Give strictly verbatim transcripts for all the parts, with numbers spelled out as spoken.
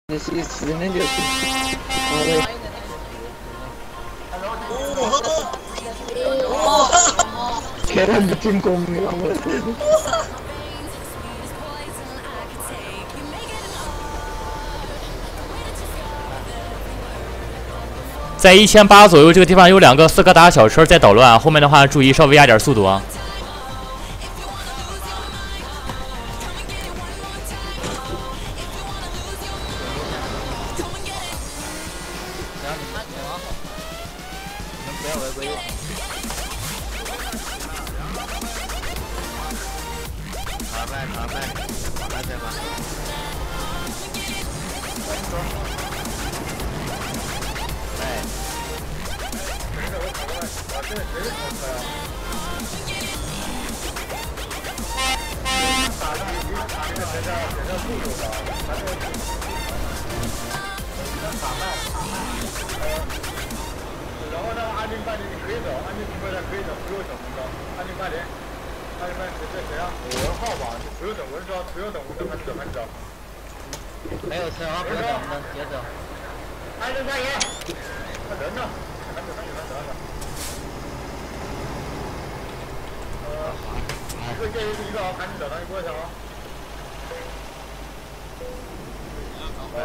Siz, siz ne diyorsunuz? Abi. Oha! Oha! Kerem bütün konuyu ama. 在一千八左右这个地方有两个斯柯达小车在捣乱，后面的话注意稍微压点速度啊。 不要违规。传麦传麦，传麦对吗？哎。 然后呢，安定半点你可以走，安定停回来可以走，不用等红灯。安定半点，安定半点在谁啊？五文号吧，就不用等文说，不用等红灯，赶紧走，赶紧走。 没有车啊，不用等红灯，直接走。 安定半点，那人呢？赶紧，赶紧，赶紧，赶紧。呃，一个建议是一个啊，赶紧走，赶紧过去啊。呃。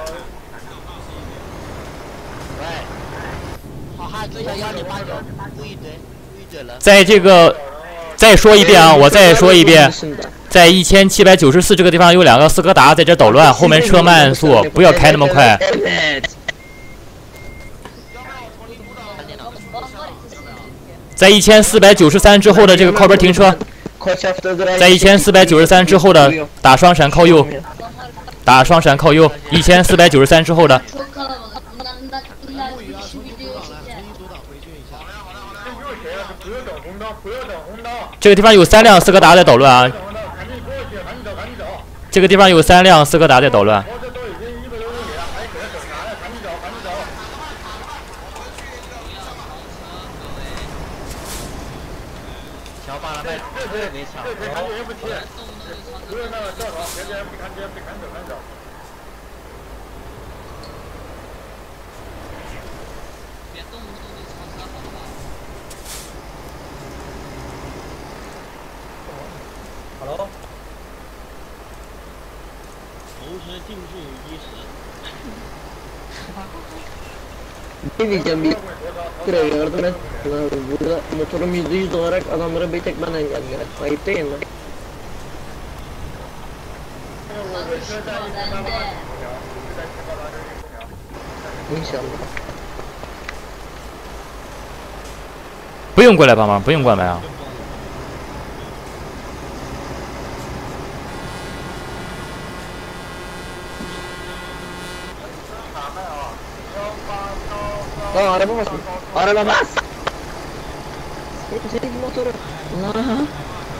喂。 好汉追下幺零八九，注意嘴，注意嘴了。 在这个，再说一遍啊，我再说一遍，在一千七百九十四这个地方有两个斯柯达在这捣乱，后面车慢速，不要开那么快。在一千四百九十三之后的这个靠边停车，在一千四百九十三之后的打双闪靠右，打双闪靠右，一千四百九十三之后的。 这个地方有三辆斯柯达在捣乱啊！这个地方有三辆斯柯达在捣乱。 小巴拉麦特别强。 Hello。 同时进去一时。 Ne diyeceğim bir kere gördüm ben. Burada motorum yüzde yüz olarak adamlara bir tek ben engelliyorum. Ayıp değil mi? İnşallah. 不用过来帮忙，不用过来啊。 Aa araba bas. Araba bas. Senin motoru. Allah.